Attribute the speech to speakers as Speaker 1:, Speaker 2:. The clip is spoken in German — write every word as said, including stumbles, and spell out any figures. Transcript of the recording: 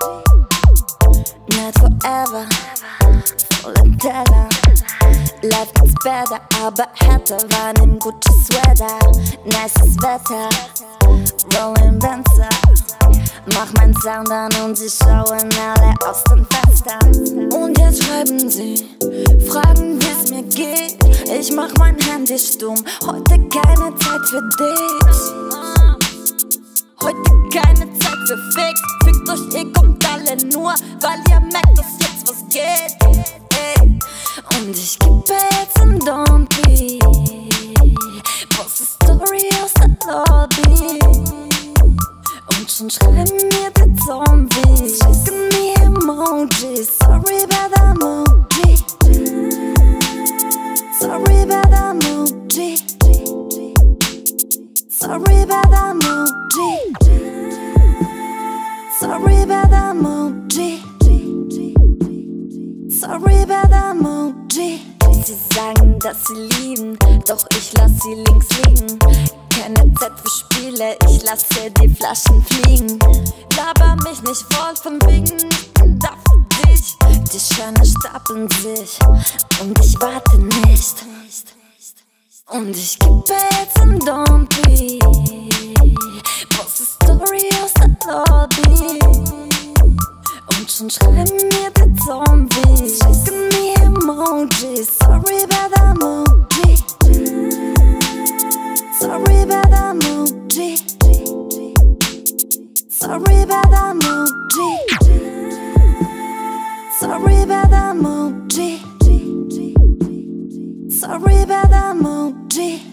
Speaker 1: Not forever, voller Teller. Life gets better, aber härter. War im Gucci-Sweater, nices Wetter, Rolling Benzer. Mach mein Sound an und sie schauen alle aus den Fenstern. Und jetzt schreiben sie, fragen wie's mir geht. Ich mach mein Handy stumm, heute keine Zeit für dich. Heute keine Zeit für Fick. Fickt euch, ihr kommt alle nur, weil ihr merkt, dass jetzt was geht. Ey. Und ich gebe jetzt ein Don't Be, poste Story aus der Lobby. Und schon schreiben mir die Zombies, schicken mir Emojis. Sorry about the Emoji, sorry about the Emoji, sorry about the Emoji, sorry about the Emoji, sorry about the Emoji. Sie sagen, dass sie lieben, doch ich lass sie links liegen. Keine Zeit für Spiele, ich lasse die Flaschen fliegen. Laber mich nicht voll von wegen, ich bin da für dich. Die Scheine stapeln sich und ich warte nicht. Und ich gebe jetzt ein Don't Be, poste Story aus der Lobby. Und schon schreiben mir die Zombies, schicken mir Emojis. Sorry about the Emoji, sorry about the Emoji, sorry about the Emoji, sorry about the Emoji, sorry about the Emoji.